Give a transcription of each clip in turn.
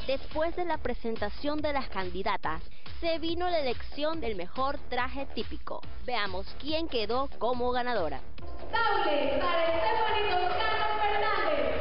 Después de la presentación de las candidatas, se vino la elección del mejor traje típico. Veamos quién quedó como ganadora. Taule para Stephanie Toscano Fernández.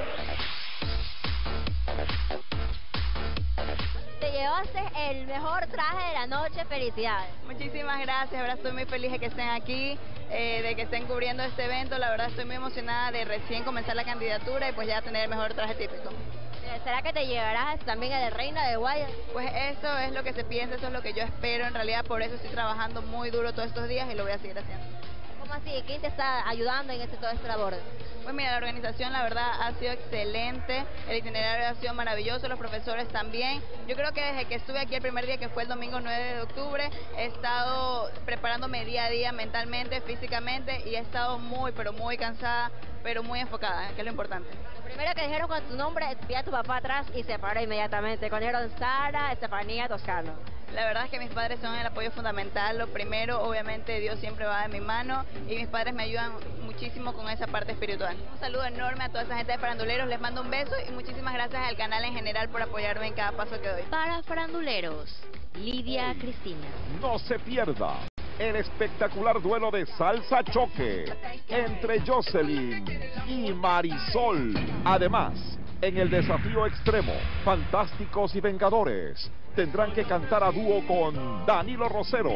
Te llevaste el mejor traje de la noche, felicidades. Muchísimas gracias, ahora estoy muy feliz de que estén aquí, de que estén cubriendo este evento. La verdad estoy muy emocionada de recién comenzar la candidatura y pues ya tener el mejor traje típico. ¿Será que te llevarás también el de Reina de Guayas? Pues eso es lo que se piensa, eso es lo que yo espero. En realidad por eso estoy trabajando muy duro todos estos días y lo voy a seguir haciendo. ¿Cómo así? ¿Quién te está ayudando en todo este labor? Pues mira, la organización la verdad ha sido excelente, el itinerario ha sido maravilloso, los profesores también. Yo creo que desde que estuve aquí el primer día, que fue el domingo 9 de octubre, he estado preparándome día a día mentalmente, físicamente, y he estado muy, pero muy cansada, pero muy enfocada, que es lo importante. Lo primero que dijeron con tu nombre, vi a tu papá atrás y se paró inmediatamente. Cuando dijeron Sara Estefanía Toscano. La verdad es que mis padres son el apoyo fundamental. Lo primero, obviamente, Dios siempre va de mi mano y mis padres me ayudan muchísimo con esa parte espiritual. Un saludo enorme a toda esa gente de Faranduleros, les mando un beso y muchísimas gracias al canal en general por apoyarme en cada paso que doy. Para Faranduleros, Lidia Cristina. No se pierda el espectacular duelo de salsa choque entre Jocelyn y Marisol. Además, en el desafío extremo, Fantásticos y Vengadores tendrán que cantar a dúo con Danilo Rosero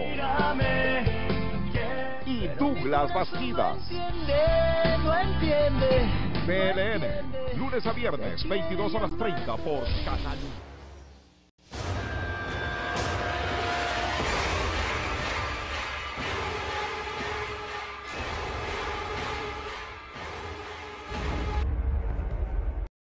y Douglas Bastidas. BLN, lunes a viernes, 22:30 por Canal 1.